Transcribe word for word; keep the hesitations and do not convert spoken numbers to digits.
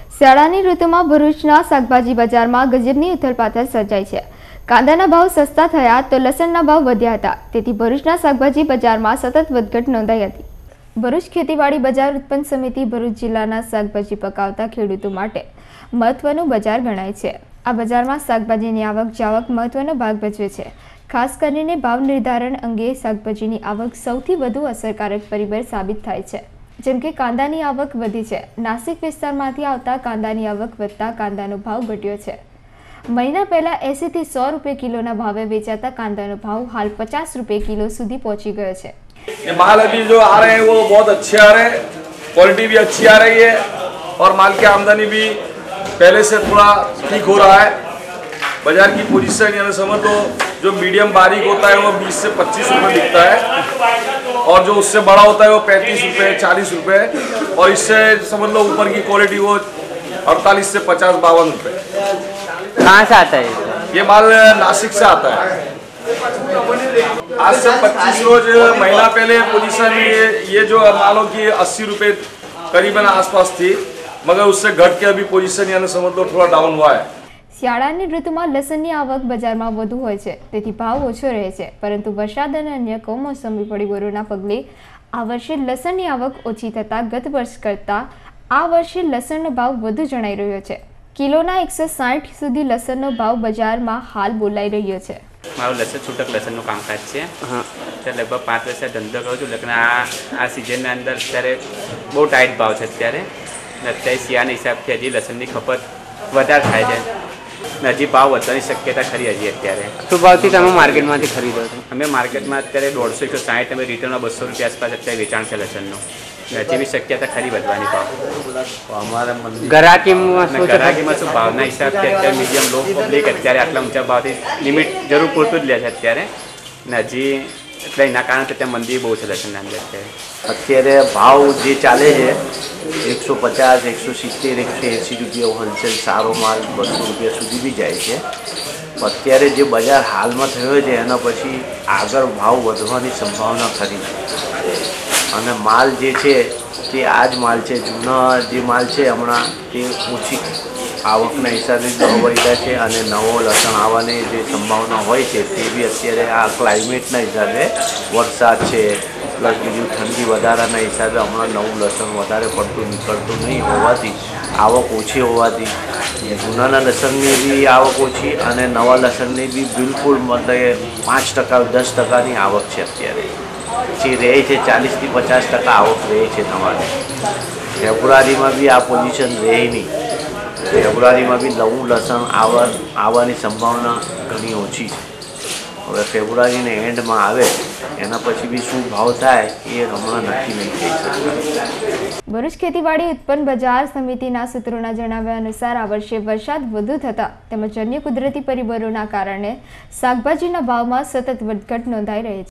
શિયાળાની ઋતુમાં ભરૂચના શાકભાજી બજારમાં ગજબની ઉથલપાથલ સર્જાઈ છે। કાંદાના ભાવ સસ્તા થયા તો લસણના ભાવ વધ્યા હતા, તેથી ભરૂચના શાકભાજી બજારમાં સતત વધઘટ નોંધાઈ હતી। ભરૂચ ખેતીવાડી બજાર ઉત્પન્ન સમિતિ ભરૂચ જિલ્લાના શાકભાજી પકાવતા ખેડૂતો માટે મહત્વનું બજાર ગણાય છે। આ બજારમાં શાકભાજીની આવક જાવક મહત્વનો ભાગ ભજવે છે। ખાસ કરીને ભાવ નિર્ધારણ અંગે શાકભાજીની આવક સૌથી વધુ અસરકારક પરિબળ સાબિત થાય છે। જેમ કે કાંદાની આવક વધી છે। નાસિક વિસ્તારમાંથી આવતા કાંદાની આવક વધતા કાંદાનો ભાવ ઘટ્યો છે। મહિના પહેલા એંસી થી સો રૂપિયા કિલોના ભાવે વેચાતા કાंदा भाव हाल पचास रुपए किलो સુધી પહોંચી ગયો છે। ये माल अभी जो आ रहे हैं वो बहुत अच्छे आ रहे हैं, क्वालिटी भी अच्छी आ रही है और माल की आमदनी भी पहले से थोड़ा ठीक हो रहा है। बाजार की पोजीशन यानी समझ लो जो मीडियम बारीक होता है वो बीस से पच्चीस रुपये बिकता है और जो उससे बड़ा होता है वो पैंतीस रुपये चालीस रुपये और इससे समझ लो ऊपर की क्वालिटी वो अड़तालीस से पचास बावन रुपये। कहाँ से आता है ये माल? नासिक से आता है। आज से पच्चीस रोज महीना पहले पोजीशन ये ये जो मालों की अस्सी रुपये करीबन आसपास थी, मगर उससे घट के अभी पोजीशन यानी समझ लो थोड़ा डाउन हुआ है। શિયાળાની ઋતુમાં લસણની આવક બજારમાં વધુ હોય છે, તેથી ભાવ ઓછો રહે છે, પરંતુ વરસાદ અને અન્ય કમોસમી પરિબળોના પગલે આ વર્ષે લસણની આવક ઓછી થતાં ગત વર્ષ કરતાં આ વર્ષે લસણનો ભાવ વધુ જણાઈ રહ્યો છે। કિલોના એકસો સાઠ સુધી લસણનો ભાવ બજારમાં હાલ બોલાઈ રહ્યો છે। મારું લસણ છૂટક લસણનું કામકાજ છે। હા, ત્યારે લગભગ પાંચ વર્ષથી ધંધો કરું છું, લેकिन આ આ સિઝનના અંદર અત્યારે બહુ ટાઈટ ભાવ છે અત્યારે અત્યારે શિયાળાના હિસાબથી હજી લસણની ખપત વધારે થાય છે, હજી ભાવ વધવાની શક્યતા ખરી હજી અત્યારે। શું ભાવથી તમે માર્કેટમાંથી ખરીદો છો? અમે માર્કેટમાં અત્યારે દોઢસો એકસો સાઠ અમે રિટેલમાં બસો રૂપિયા આસપાસ અત્યારે વેચાણ છે લસણનું, હજી બી શક્યતા ખરી વધવાની ભાવ। અમારા ગ્રાહકીમાં ગ્રાહકીમાં શું ભાવના હિસાબથી અત્યારે મીડિયમ લો પબ્લિક અત્યારે આટલા ઊંચા ભાવથી લિમિટ જરૂર પૂરતું જ લે છે અત્યારે, ને હજી એટલે એના કારણે ત્યાં મંદી બહુ છે લસણના અંદર અત્યારે। અત્યારે ભાવ જે ચાલે છે એકસો પચાસ એકસો સિત્તેર એકસો એંસી રૂપિયા હોલસેલ સારો માલ બસો રૂપિયા સુધી બી જાય છે। અત્યારે જે બજાર હાલમાં થયો છે એના પછી આગળ ભાવ વધવાની સંભાવના ખરી છે અને માલ જે છે તે આ જ માલ છે, જૂના જે માલ છે હમણાં તે ઓછી આવકના હિસાબે વહેતા છે અને નવો લસણ આવવાની જે સંભાવના હોય છે તે બી અત્યારે આ ક્લાઇમેટના હિસાબે વરસાદ છે પ્લસ બીજું ઠંડી વધારાના હિસાબે હમણાં નવું લસણ વધારે પડતું નીકળતું નહીં હોવાથી આવક ઓછી હોવાથી જૂનાના લસણની બી આવક ઓછી અને નવા લસણની બી બિલકુલ મતલબ પાંચ ટકા દસ ટકાની આવક છે અત્યારે, જે રહે છે ચાલીસથી પચાસ ટકા આવક રહે છે તમારે। ફેબ્રુઆરીમાં બી આ પોઝિશન રહે નહીં, ફેબ્રુઆરીમાં બી નવું લસણ આવવા આવવાની સંભાવના ઘણી ઓછી છે। હવે ફેબ્રુઆરીના એન્ડમાં આવે એના પછી બી શું ભાવ થાય એ હમણાં નક્કી નહીં થઈ શકે। ભરૂચ ખેતીવાડી ઉત્પન્ન બજાર સમિતિના સૂત્રોના જણાવ્યા અનુસાર આ વર્ષે વરસાદ વધુ થતા તેમજ અન્ય કુદરતી પરિબળોના કારણે શાકભાજીના ભાવમાં સતત વધઘટ નોંધાઈ રહી છે।